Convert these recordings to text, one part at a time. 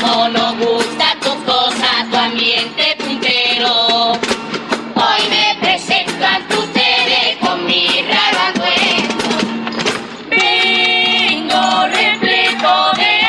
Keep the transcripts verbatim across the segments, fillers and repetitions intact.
como nos gusta tu cosa, tu ambiente puntero. Hoy me presento ante ustedes con mi raro atuendo. Vengo repleto de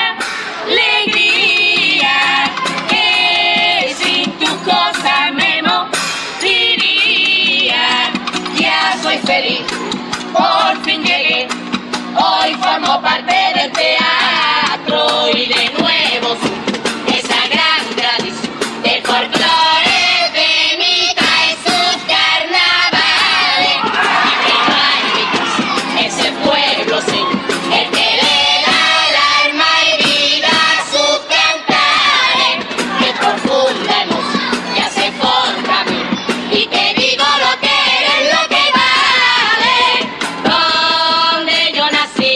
alegría, que sin tus cosas me moriría. Ya soy feliz, por fin llegué, hoy formo parte del teatro y de nuevo soy esa gran tradición de folclore de mi país, sus carnavales. Y que no hay mi casa, ese pueblo señor, el que le da el alma y vida a sus cantares, que profunda emoción que hace contra mí, y te digo lo que eres, lo que vale. Donde yo nací,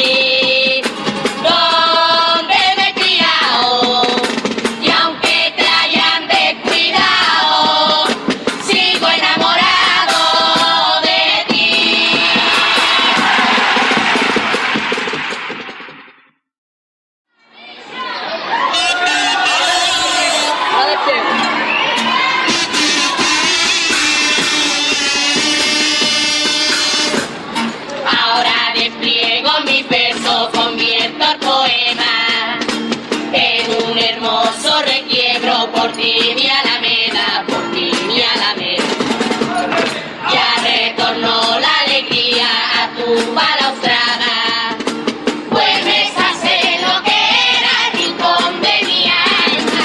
donde me he criado, y aunque te hayan descuidado, sigo enamorado de ti. Ahora despliego mi verso, convierto el poema en un hermoso requiebro por ti, mi Alameda, por ti, mi Alameda. Ya retornó la alegría a tu balaustrada, vuelves a ser lo que era el rincón de mi alma.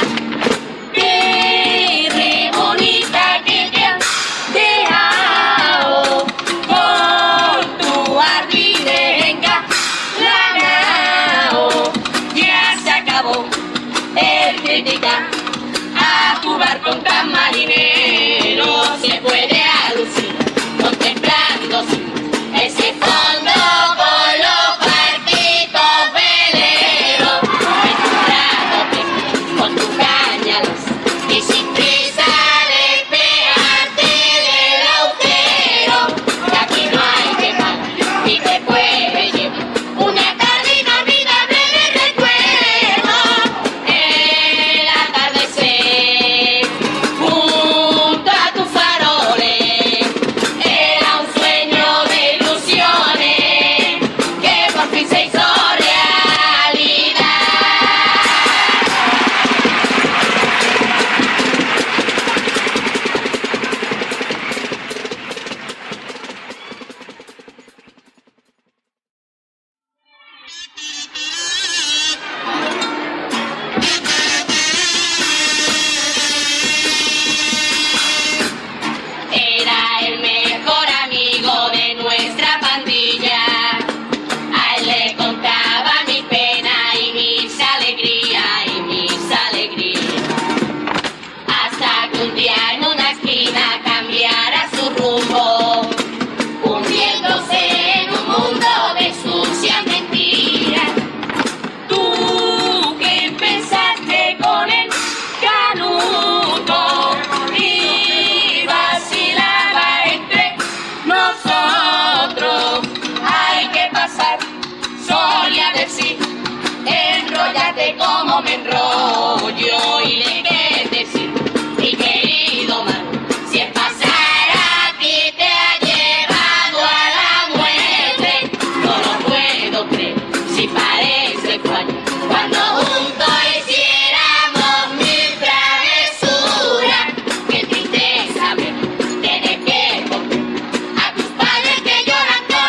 Tierra bonita que te has dejado con tu jardines engalanados. Ya se acabó el criticar a tu barco tan marinero, se puede alucinar contemplando ese fondo con los barquitos veleros, encontrándote con tu cañalas y sin prisa despejarte del austero, que aquí no hay que pagar y te puede llevar una tarde inolvidable de recuerdo. El atardecer junto a tus faroles era un sueño de ilusiones que por fin se hizo realidad. Era el mejor amigo de nuestra pandilla, a él le contaba mi pena y mis alegrías y mis alegrías, hasta que un día en una esquina cambiara su rumbo, hundiéndose en un mundo de sucias mentiras. Tú que empezaste con el canuto y vacilaba entre nosotros, hay que pasar, solía decir, enróllate como me enrollo, y le que decir, mi querido mano, si el pasar a ti te ha llevado a la muerte, no lo puedo creer, si parece cual cuando juntos hiciéramos mil travesuras. Qué tristeza ver tener que contar a tus padres que lloran con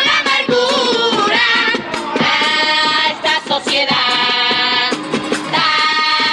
amargura, a esta sociedad tan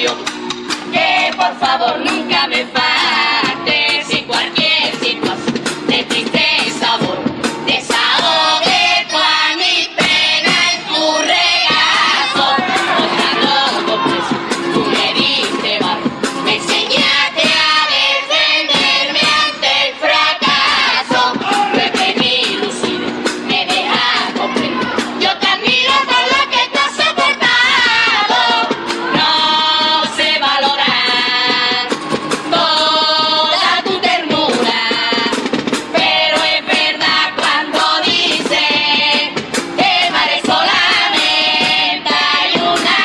Dios, que por favor nunca me falte, si cualquier situación de tristeza amor, desahogue toda mi pena en tu regazo. Otra loco preso, tú me diste valor, me enseñaste a defenderme ante el fracaso. Lo que mi lucidez me deja comprender, yo te admiro por lo que tú has soportado. No sé valorar toda tu ternura, pero es verdad cuando dice que vale solamente hay una.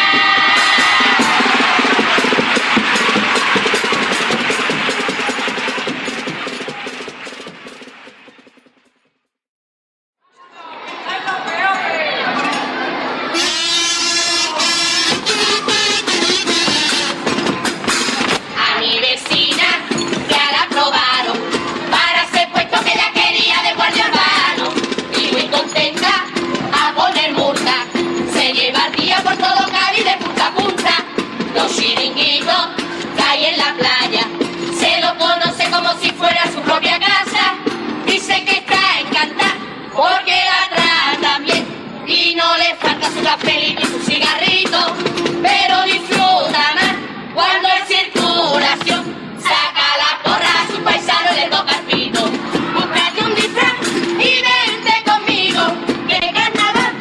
A mi vecina ya la aprobaron para ser puesto que ella quería de guardia urbano, y muy contenta a poner multa, se lleva el día por todo Cádiz de punta a punta. Los chiringuitos que hay en la playa se lo conoce como si fuera su propia casa. Dice que está encantada porque la tratan bien y no le falta su cafelito y su cigarrito, pero disfruta más cuando en circulación saca la porra a su paisano y le toca el pito. Búscate un disfraz y vente conmigo, que carnaval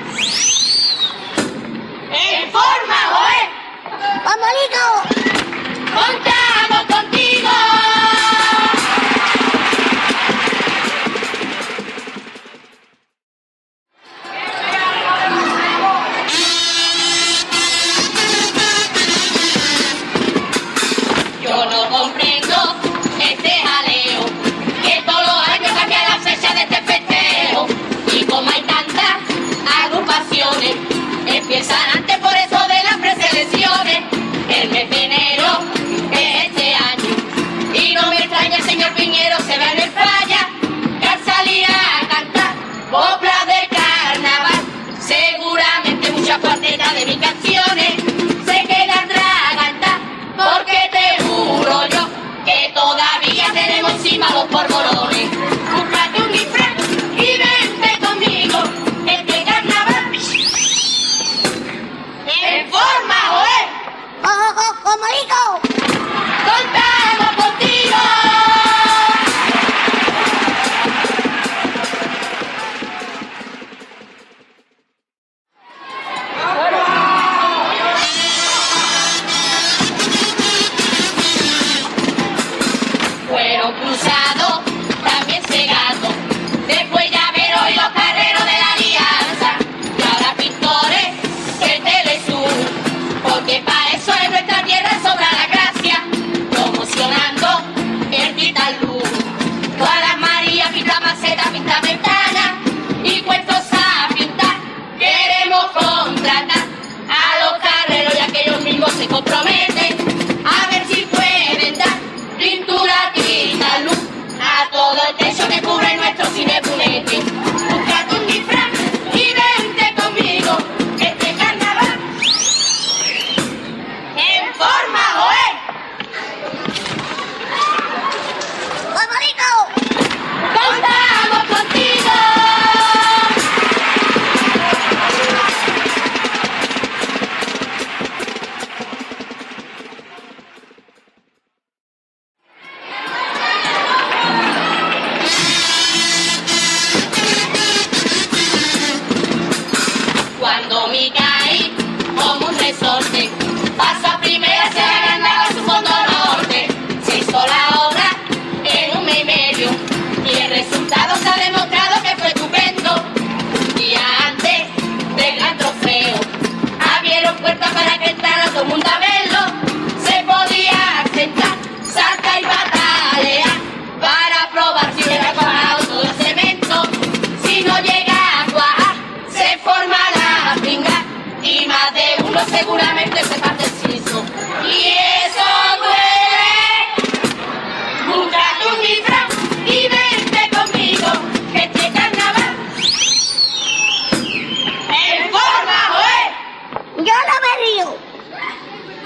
en forma, joe. ¡Vamos, contamos contigo! Yo no comprendo este jaleo, que todos los años cambia la fecha de este festejo. Y como hay tantas agrupaciones, empiezan antes por eso de las preselecciones. El mes de enero es este año, y no me extraña el señor Piñero se ve en el falla, que al salir a cantar coplas de carnaval, seguramente muchas cuartetas de mis canciones se quedan atragantadas, porque te juro yo que todavía tenemos encima los polvorones. Búscate un disfraz y vente conmigo, este carnaval en forma, joder. ¡Ojo, ojo, marico! ¡Contamos contigo! Fueron cruzados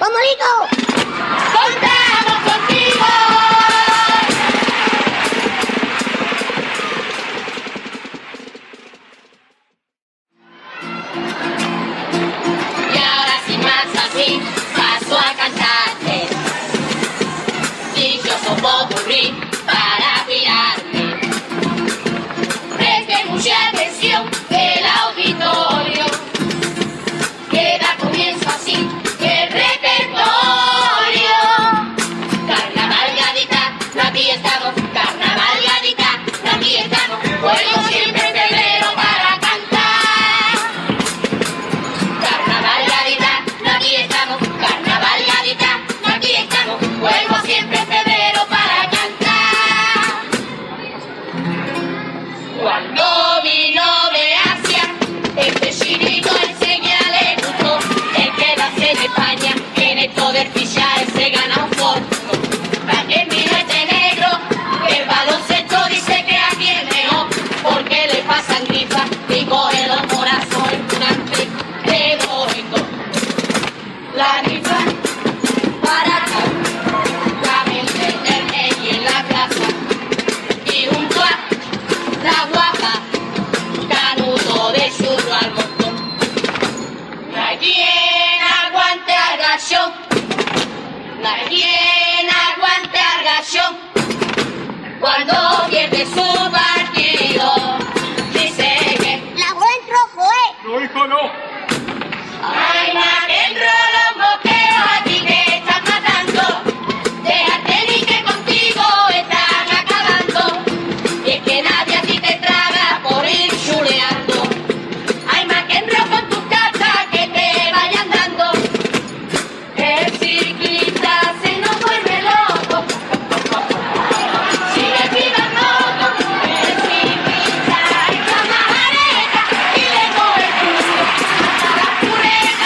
¡Bombolito! ¡Contamos contigo! Y ahora sin más así, paso a cantarte. Dichoso popurrí para pirarme. Presten mucha atención el auditorio, que da comienzo así el repertorio. Carnaval gadita, aquí estamos. Carnaval gadita, aquí estamos. Juego siempre en febrero para cantar. Carnaval gadita, aquí estamos. Carnaval gadita, aquí estamos. Juego siempre en febrero para cantar. Cuando vino de Asia, este chinito enseña le gustó. El que nace en España, en esto del fichaje se gana un fondo. También vino este negro, que el baloncesto dice que aquí es mejor, porque le pasan grifa y coge los corazones un hambre de gordo. La grifa para acá, la mente del rey en la plaza, y junto a la guapa, canuto de churro al montón. No hay quien aguante al gachón, no hay quien aguante al gachón, cuando pierde su partido, dice que La bola en rojo, ¿eh? No, hijo, no. ay, McEnroe, los moqueos a ti te están matando, déjate ni que contigo están acabando, y es que nadie a ti te traga por ir chuleando. Ay, McEnroe, con tus cartas que te vayan dando, el ciclista se nos vuelve loco, sigue pibando el ciclista echa majareta y le coge el culo hasta la pureta.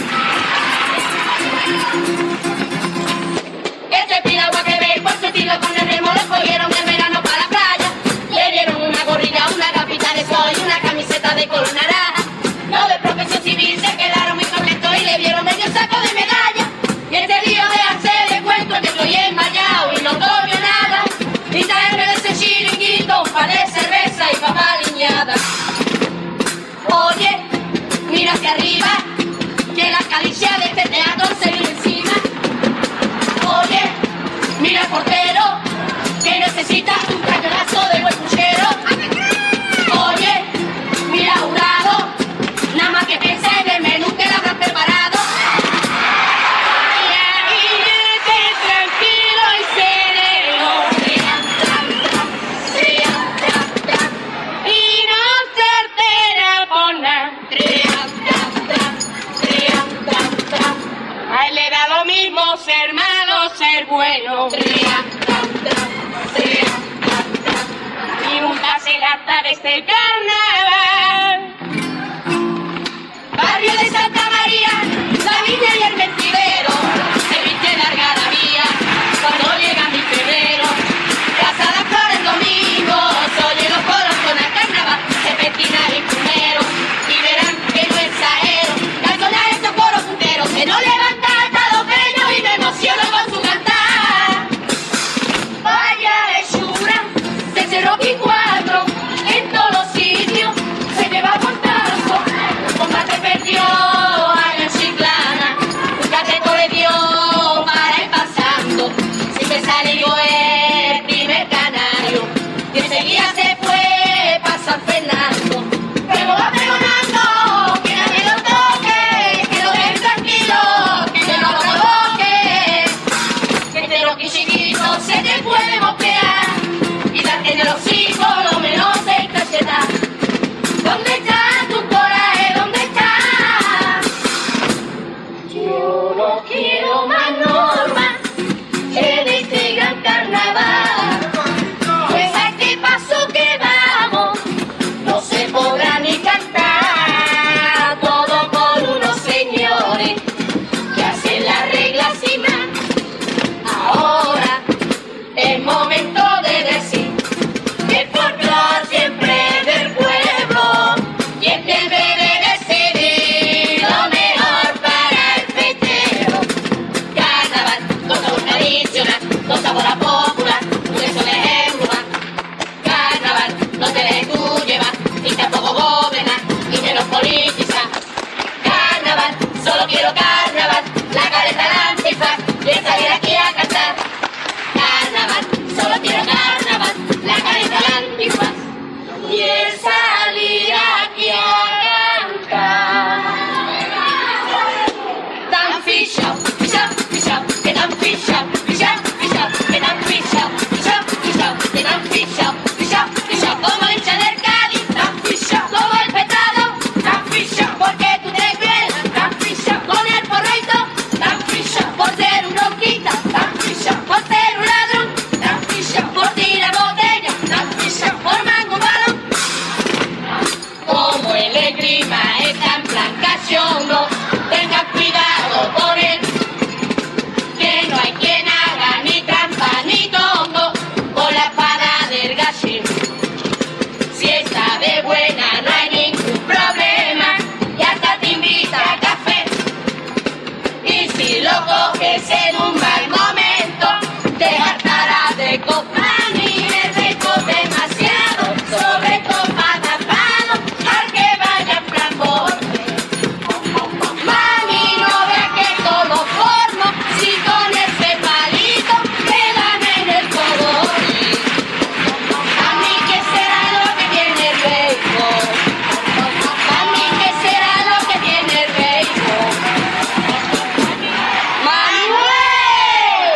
Este piragua que ve por su estilo con el remo lo cogieron en verano para la playa. Le dieron una gorrilla, una capita de sol y una camiseta de color naranja. Los de Protección Civil se quedaron muy contentos y le dieron medio saco de medalla. Y este lío de hacer de cuento que estoy enmayado y no tomio nada, y traerme de ese chiringuito un par de cerveza y papá liñada. Oye, mira hacia arriba, que la caricia de este teatro se viene encima. Oye, mira el portero, que necesita un cañonazo de buen puchero. Oye, mira jurado, nada más que piensa en el menú que le habrán preparado. Y vete tranquilo y sereno, trian, tran, tran, trian, tran, tran, y no se altera por nada. Trian, tran, tran, trian, tran, tran. A él le da lo mismo ser malo, ser bueno. Trian, tran, tran, trian, tran, tran. Y nunca se gasta de este carnaval. Barrio de Santa María, la Viña y el Mentidero, se viste larga la vía cuando llega mi febrero. Casa las Flores domingo, se oye los coros con el carnaval, se petina el primero, y verán que no exagero, al sonar estos coros punteros, se nos levanta hasta los pelos y me emociono con su cantar. Vaya hechura, de cero y cuatro, en todos los sitios, se lleva portazo, combate perdió a la Chiclana, de salir aquí a cantar. Carnaval, solo quiero carnaval, la careta, la antifaz y el salir aquí a cantar. Tan fichao, fichao, fichao, que tan fichao, fichao, fichao, que tan fichao, fichao, fichao, que tan fichao, fichao, fichao, como el hincha del Cádiz, tan fichao, como el petado, tan fichao, porque tú te crees, tan fichao, con el porrito, tan fichao, por ser un ronquita, tan fichao, por ser un ladrón, tan fichao, por tirar botella, tan fichao, por mango balón. Como el esgrima está en plan cachondo, tengan cuidado con él, que no hay quien haga ni trampa ni tongo con la espada del gachín. Si está de buena no hay ningún problema y hasta te invita a café. Y si lo coges en un mal momento te hartarás de copa ni el rico demasiado sobre copa tapado al que vaya flambote. Mami, no veas que todo formo si con ese palito te dan en el cogote. A mí que será lo que tiene el béisbol. A mí que será lo que tiene el béisbol. Manuel,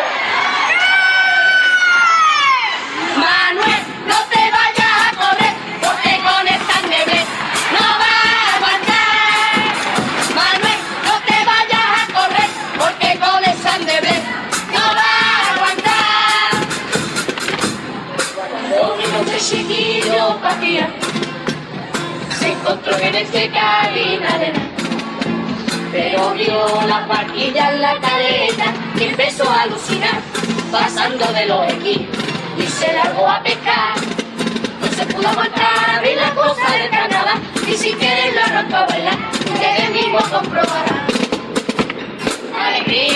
Manuel, no te vayas a correr porque con esta niebla no va a aguantar. Manuel, no te vayas a correr porque con esa niebla no va a aguantar. Cuando mi noche chiquillo partía, se encontró en este Cádiz arena, pero vio la barquilla en la caleta y empezó a alucinar, pasando de los esquís y se largó a pescar. No se pudo aguantar a ver la cosa del carnaval y si quieres lo arrancó a bailar, ustedes mismos comprobarán. Alegría.